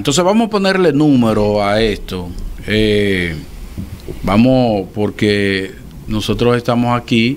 Entonces vamos a ponerle número a esto. Vamos, porque nosotros estamos aquí,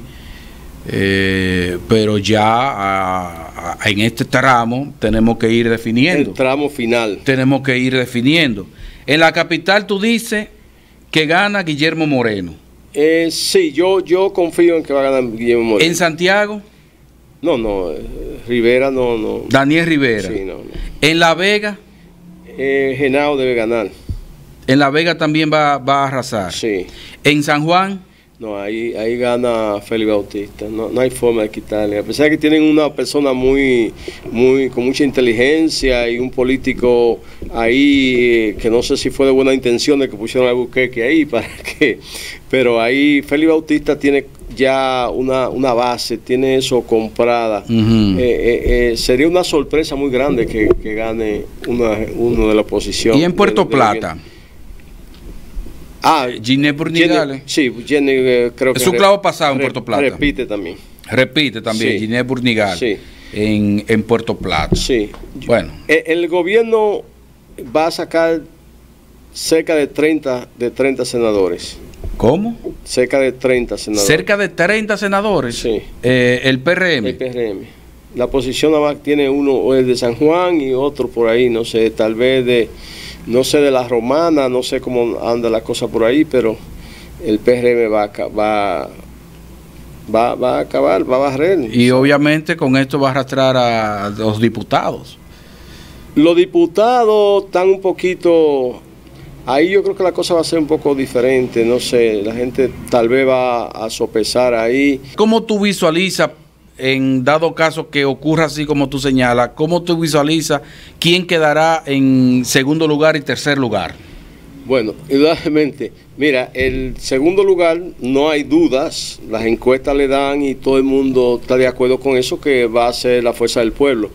pero ya en este tramo tenemos que ir definiendo. El tramo final. Tenemos que ir definiendo. En la capital tú dices que gana Guillermo Moreno. Sí, yo confío en que va a ganar Guillermo Moreno. ¿En Santiago? No, Rivera no. Daniel Rivera. Sí, no. ¿En La Vega? Genao debe ganar. ¿En La Vega también va a arrasar? Sí. ¿En San Juan? No, ahí gana Félix Bautista. No hay forma de quitarle. A pesar de que tienen una persona con mucha inteligencia y un político ahí que no sé si fue de buena intención de que pusieron a Albuquerque ahí pero ahí Félix Bautista tiene ya una base, tiene eso comprada. Sería una sorpresa muy grande que gane uno de la oposición. ¿Y en Puerto Plata? Ginés Burnigales. Sí, Ginés creo que... Es su clavo pasado en Puerto Plata. Repite también, sí. Ginés Burnigales. Sí. En Puerto Plata. Sí. Bueno. El gobierno va a sacar cerca de 30 senadores. ¿Cómo? Cerca de 30 senadores. ¿Cerca de 30 senadores? Sí. ¿El PRM? El PRM. La oposición nada más tiene uno, o el de San Juan y otro por ahí, no sé, tal vez no sé de la Romana, no sé cómo anda la cosa por ahí, pero el PRM va a acabar, va a barrer. Y obviamente con esto va a arrastrar a los diputados. Los diputados están un poquito... Ahí yo creo que la cosa va a ser un poco diferente, no sé, la gente tal vez va a sopesar ahí. ¿Cómo tú visualizas, en dado caso que ocurra así como tú señalas, cómo tú visualizas quién quedará en segundo lugar y tercer lugar? Bueno, indudablemente, mira, el segundo lugar no hay dudas, las encuestas le dan y todo el mundo está de acuerdo con eso, que va a ser la Fuerza del Pueblo.